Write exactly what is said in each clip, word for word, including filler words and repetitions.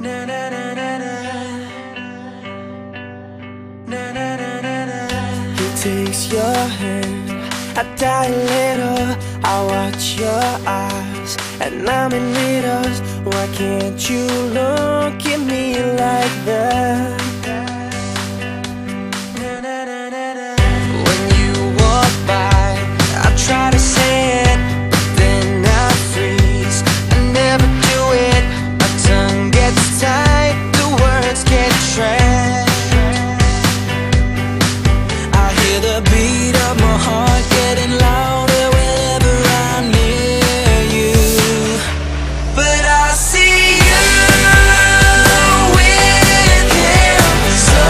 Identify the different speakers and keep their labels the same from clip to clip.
Speaker 1: Na na na na na. Na na na na na. He takes your hand, I die a little. I watch your eyes, and I'm in riddles. Why can't you look at me like that? Na na na na na. When you walk by, I try to say it, but then I freeze. I never do it. My tongue gets tight, the words get trapped. I hear the beat of my heart getting louder whenever I'm near you. But I see you with him, so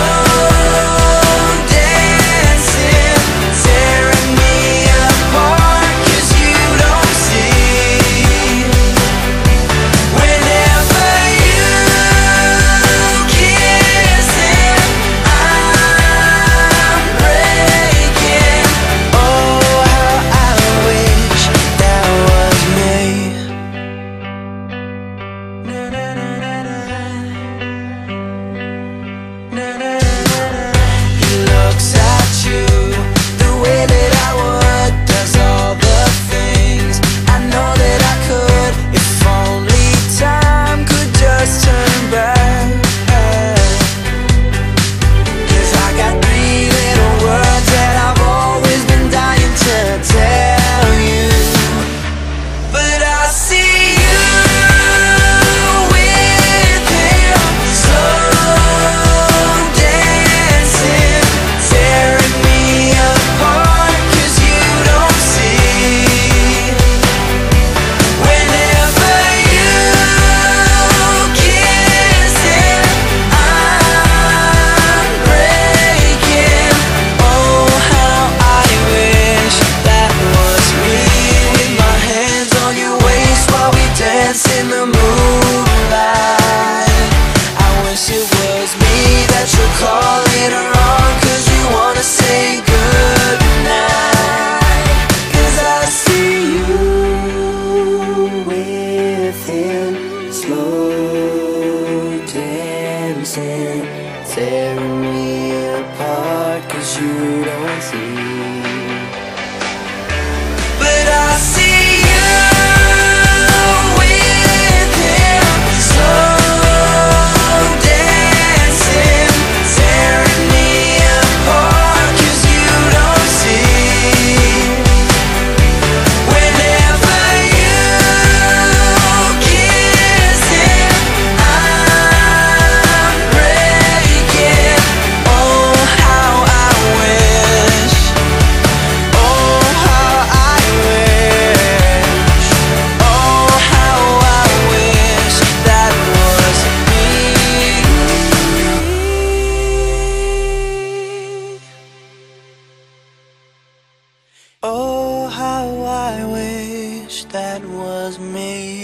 Speaker 1: dancing, tearing me apart, 'cause you don't see. Whenever you kiss him, I'm breaking. Oh, how I wish that was me. Na na na na na. Na na na na na. He looks at you the way that I would, does all the things I know that I could, if only time could just turn back. 'Cause I got three little words that I've always been dying to tell you. But I see you with him, so dancing, tearing me apart, 'cause you don't see. Whenever you kiss him, I'm breaking. Oh, how I wish that was me, with my hands on your waist while we dance in the moonlight. I wish it was me that you're calling on, 'cause you wanna say goodnight. 'Cause I see you with him, slow dancing, tearing me apart, 'cause you don't see. But I see you with him, slow dancing, tearing me apart, 'cause you don't see. Whenever you kiss him, I'm breaking. Oh, how I wish. Oh, how I wish. Oh, how I wish that was me. Oh, how I wish that was me.